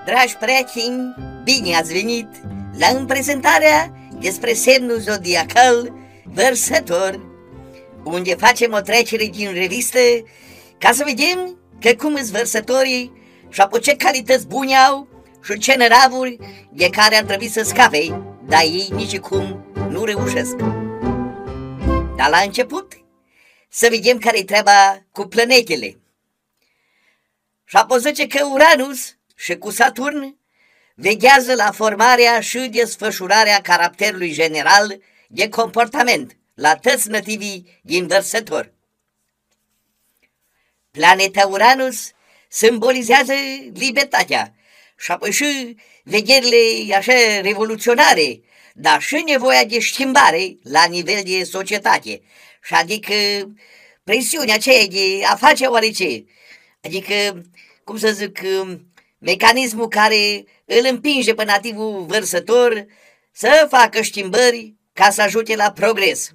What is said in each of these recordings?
Dragi prieteni, bine ați venit la prezentarea despre semnul zodiacal Vărsător, unde facem o trecere din revistă ca să vedem că cum îs vărsătorii și apoi ce calități bune au și ce năravuri de care ar trebui să scape, dar ei nicicum nu reușesc. Dar la început să vedem care-i treaba cu planetele. Și apoi zice că Uranus și cu Saturn veghează la formarea și desfășurarea caracterului general de comportament la toți nativii din Vărsător. Planeta Uranus simbolizează libertatea și apoi și vegherile așa revoluționare, dar și nevoia de schimbare la nivel de societate, și adică presiunea aceea de a face oarece, adică, cum să zic, mecanismul care îl împinge pe nativul vărsător să facă schimbări ca să ajute la progres.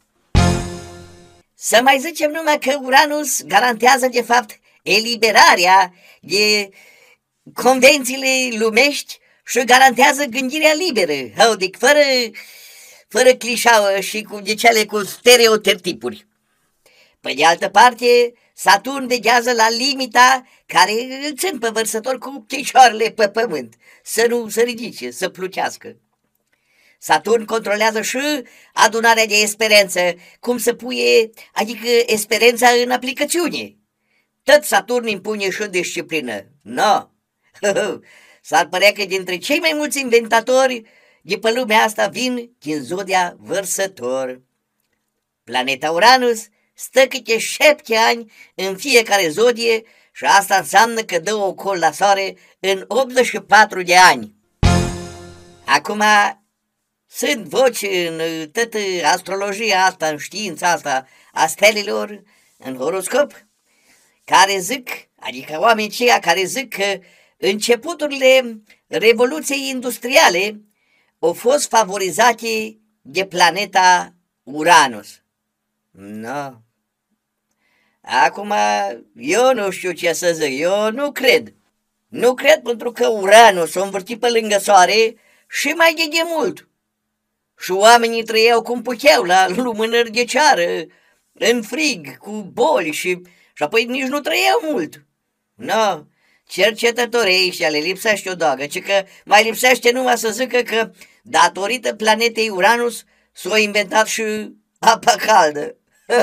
Să mai zicem numai că Uranus garantează de fapt eliberarea de convențiile lumești și garantează gândirea liberă, adică fără clișeaua și de cele cu stereotipuri. Pe de altă parte, Saturn veghează la limita care îl țin pe vărsător cu picioarele pe pământ, să nu se ridice, să plucească. Saturn controlează și adunarea de experiență, cum să puie, adică experiența în aplicațiune. Tot Saturn impune și disciplină. No. S-ar părea că dintre cei mai mulți inventatori de pe lumea asta vin din zodia Vărsător. Planeta Uranus stă câte 7 ani în fiecare zodie și asta înseamnă că dă o col la soare în 84 de ani. Acum, sunt voci în toată astrologia asta, în știința asta a stelelor, în horoscop, care zic, adică oamenii aceia care zic că începuturile Revoluției Industriale au fost favorizate de planeta Uranus. No. Acum, eu nu știu ce să zic, eu nu cred. Nu cred pentru că Uranus s-a învârtit pe lângă soare și mai de mult. Și oamenii trăiau cum puteau, la lumânări de ceară, în frig, cu boli și apoi nici nu trăiau mult. No, cercetătorii ăștia le lipsește o doagă, ci că mai lipsește numai să zică că datorită planetei Uranus s-a inventat și apa caldă.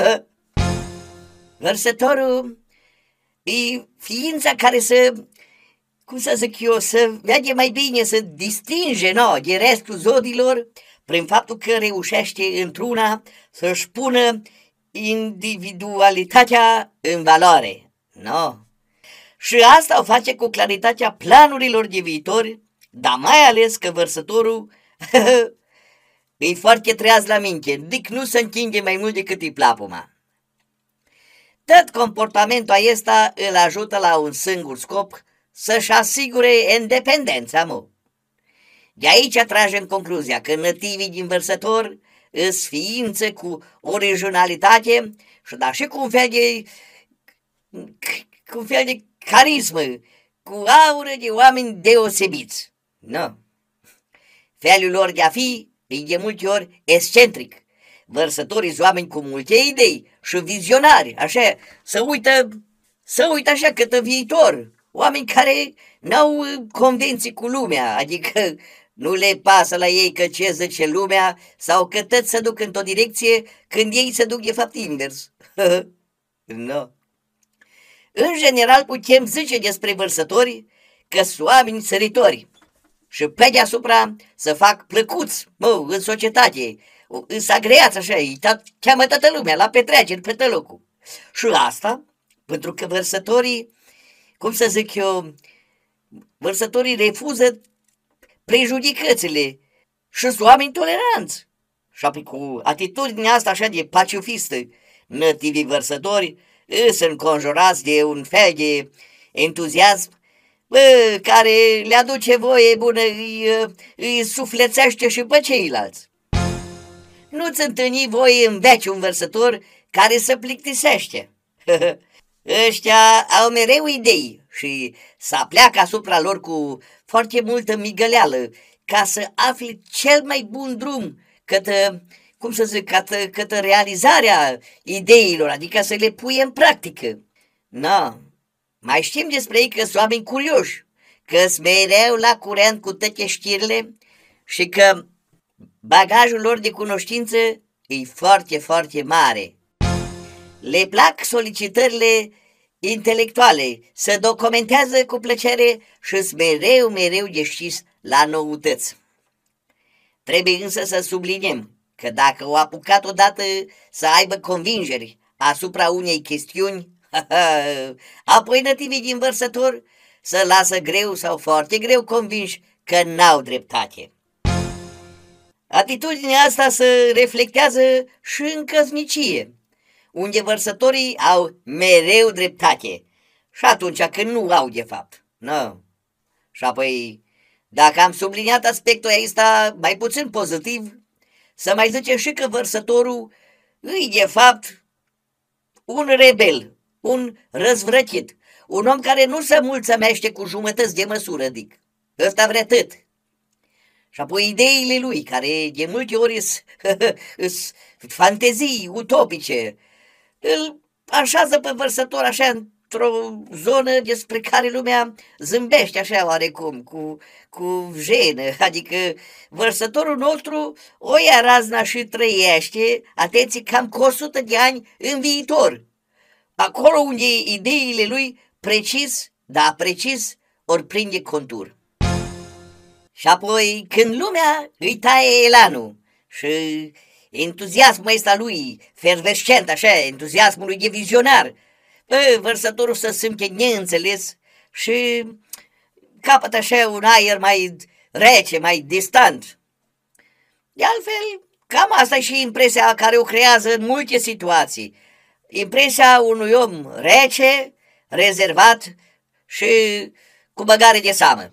Vărsătorul e ființa care să, cum să zic eu, să vede mai bine, să distinge de restul zodilor prin faptul că reușește într-una să-și pună individualitatea în valoare. Și asta o face cu claritatea planurilor de viitor, dar mai ales că Vărsătorul e foarte treaz la minte, adică nu se întinge mai mult decât îi plapuma. Tot comportamentul acesta îl ajută la un singur scop, să-și asigure independența, mă. De aici tragem concluzia că nativii din Vărsător îs ființe cu originalitate și da și cu un fel de carismă, cu aură de oameni deosebiți. Felul lor de a fi e de multe ori excentric. Vărsătorii sunt oameni cu multe idei și vizionari, așa, să uită așa cât viitor. Oameni care n-au convenții cu lumea, adică nu le pasă la ei că ce zice lumea sau că tot se duc într-o direcție când ei se duc de fapt invers. În general putem zice despre vărsători că sunt oameni săritori și pe deasupra să fac plăcuți, în societate, îs agreați așa, cheamă toată lumea la petreceri pe tot locul. Și asta pentru că vărsătorii, cum să zic eu, vărsătorii refuză prejudicățile și sunt oameni toleranți. Și apoi cu atitudinea asta așa de pacifistă, nativii vărsători îs înconjurați de un fel de entuziasm care le aduce voie bună, îi suflețește și pe ceilalți. Nu-ți întâlni voie în veci un vărsător care să plictisește. Ăștia au mereu idei și pleacă asupra lor cu foarte multă migăleală ca să afli cel mai bun drum către, cum să zic, către realizarea ideilor, adică să le pui în practică. No, mai știm despre ei că sunt oameni curioși, că sunt mereu la curent cu toate știrile și că bagajul lor de cunoștință e foarte, foarte mare. Le plac solicitările intelectuale, se documentează cu plăcere și sunt mereu, mereu deschis la noutăți. Trebuie însă să subliniem că dacă au apucat odată să aibă convingeri asupra unei chestiuni, apoi nativii din Vărsător să lasă greu sau foarte greu convinși că n-au dreptate. Atitudinea asta se reflectează și în căsnicie, unde vărsătorii au mereu dreptate și atunci când nu au de fapt. No. Și apoi, dacă am subliniat aspectul ăsta mai puțin pozitiv, să mai zicem și că vărsătorul îi de fapt un rebel, un răzvrătit, un om care nu se mulțumește cu jumătăți de măsură, adică. Ăsta vrea tot. Și apoi ideile lui, care de multe ori sunt fantezii utopice, îl așează pe vărsător așa într-o zonă despre care lumea zâmbește așa oarecum, cu jenă, adică vărsătorul nostru o ia razna și trăiește, atenție, cam cu 100 de ani în viitor, acolo unde ideile lui precis, da, precis, ori prinde contur. Și apoi, când lumea îi taie elanul și entuziasmul ăsta lui, fervescent, așa, entuziasmul lui de vizionar, vărsătorul să simte neînțeles și capătă așa un aer mai rece, mai distant. De altfel, cam asta e și impresia care o creează în multe situații. Impresia unui om rece, rezervat și cu băgare de seamă.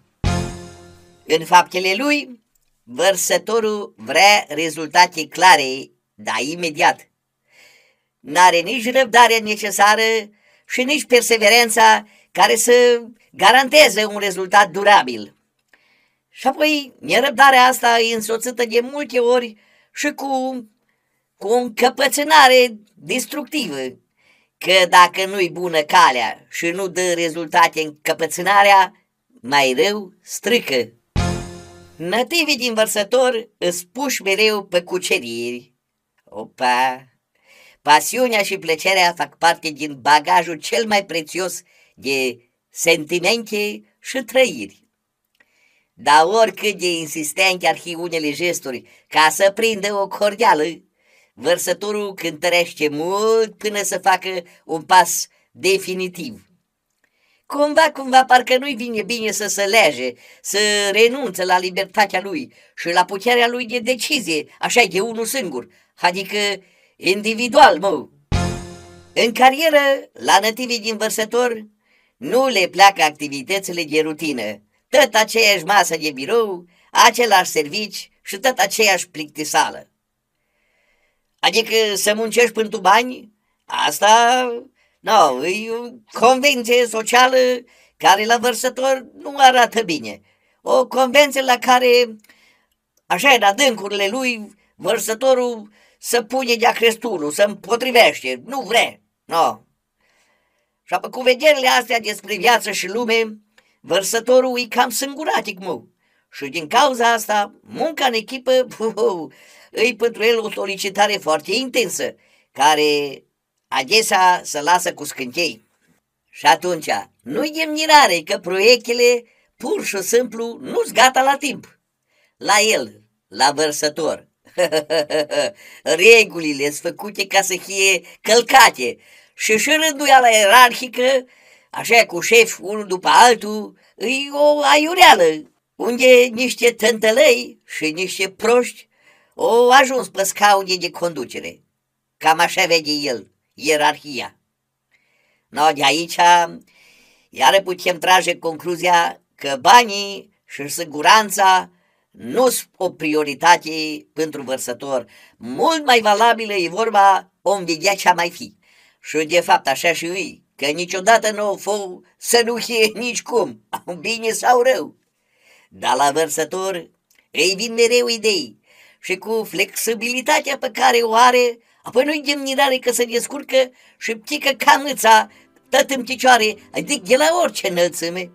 În faptele lui, vărsătorul vrea rezultate clare, dar imediat. N-are nici răbdarea necesară și nici perseverența care să garanteze un rezultat durabil. Și apoi, nerăbdarea asta e însoțită de multe ori și cu o încăpățânare destructivă, că dacă nu-i bună calea și nu dă rezultate încăpățânarea, mai rău strică. Nativii din Vărsător îți puși mereu pe cuceriri. Opa! Pasiunea și plăcerea fac parte din bagajul cel mai prețios de sentimente și trăiri. Dar oricât de insistente ar fi unele gesturi ca să prindă o cordeală, vărsătorul cântărește mult până să facă un pas definitiv. Cumva, parcă nu-i vine bine să se lege, să renunțe la libertatea lui și la puterea lui de decizie, așa de unul singur, adică individual, mă. În carieră, la nativii din Vărsător, nu le pleacă activitățile de rutină, tot aceeași masă de birou, același servici și tot aceeași plictisală. Adică să muncești pentru bani, asta, no, e o convenție socială care la Vărsător nu arată bine. O convenție la care, așa în adâncurile lui, vărsătorul să pune de-a crestunul, să împotrivește, nu vrea, no. Și apoi cu vederile astea despre viață și lume, vărsătorul e cam singuratic, mă. Și din cauza asta, munca în echipă, e pentru el o solicitare foarte intensă, care adesea se lasă cu scântei. Și atunci, nu-i de mirare că proiectele pur și simplu nu-s gata la timp. La el, la vărsător, regulile sunt făcute ca să fie călcate și rânduiala ierarhică, așa cu șef unul după altul, e o aiureală, unde niște tântălăi și niște proști au ajuns pe scaune de conducere. Cam așa vede el ierarhia. No, de aici iară putem trage concluzia că banii și siguranța nu sunt o prioritate pentru vărsător. Mult mai valabilă e vorba o învidia cea mai fi. Și de fapt așa și îi. că niciodată nu o fă să nu fie nici cum, bine sau rău. Dar la vărsător îi vin mereu idei și cu flexibilitatea pe care o are, apoi nu-i demnirare că se descurcă și ptică ca mâța, tot în picioare, adică de la orice înălțime.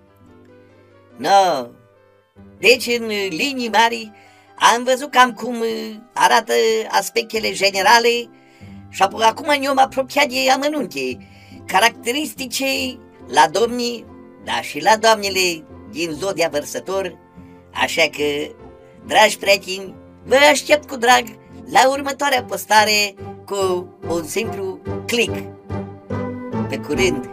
No. Deci, în linii mari, am văzut cam cum arată aspectele generale și apoi acum ne-am apropiat de amănunte, caracteristice la domnii, dar și la doamnele din zodia vărsător, așa că, dragi prieteni, vă aștept cu drag la următoarea postare cu un simplu click. Pe curând!